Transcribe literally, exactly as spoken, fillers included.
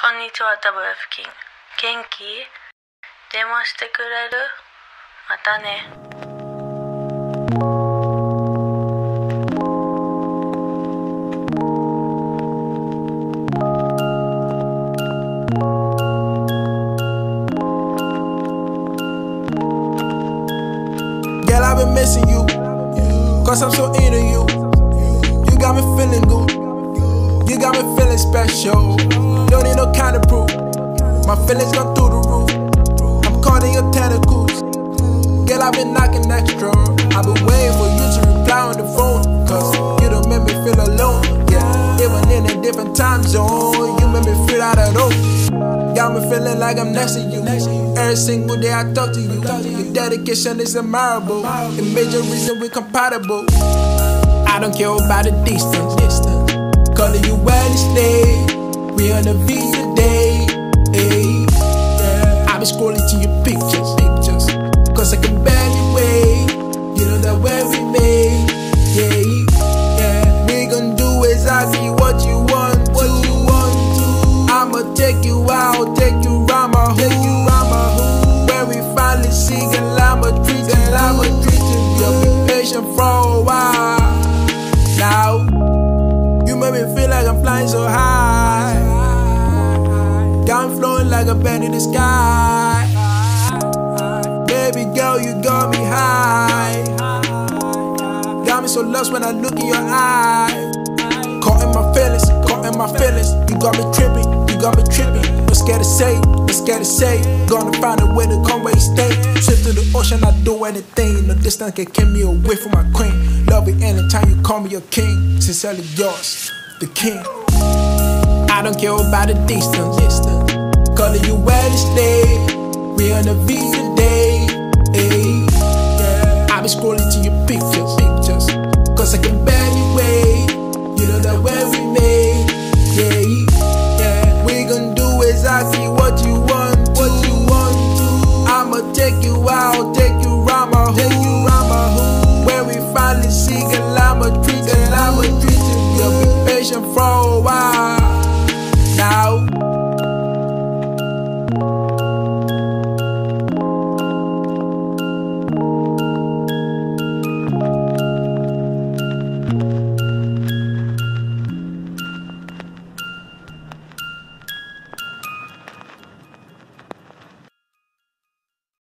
こんにちは、ダブル付近。元気？電話してくれる？またね。 Girl, I've been missing you, cause I'm so into you. You got me feeling good, you got me feeling special. Don't need no kind of proof, my feelings gone through the roof. I'm caught in your tentacles, girl, I've been knocking extra. I've been waiting for you to reply on the phone, cause you don't make me feel alone. Yeah, even in a different time zone, you make me feel out of those. Got me feeling like I'm next to you. Every single day I talk to you. Your dedication is admirable. A major reason we're compatible. I don't care about the distance. Calling you any day. We on the beat today. Hey. I've been scrolling to your pictures. Cause I can barely wait. You know that when we made. Yeah. Yeah. We gon' do exactly what you want to. I'ma take you out, take you round my hood. When we finally see it, I'ma treat it, I'ma treat it. You've been patient for a while. Now, you make me feel like I'm flying so high. Got me flowing like a bird in the sky. Baby girl, you got me high. Got me so lost when I look in your eyes. Caught in my feelings, caught in my feelings. You got me tripping, you got me tripping. No scared to say, no scared to say. Gonna find a way to come where you stay. Trip to the ocean, I do anything. No distance can keep me away from my queen. Love it anytime you call me your king. Sincerely yours, the king. I don't care about the distance. Calling you any day. We on the beat today. Hey. I've been scrolling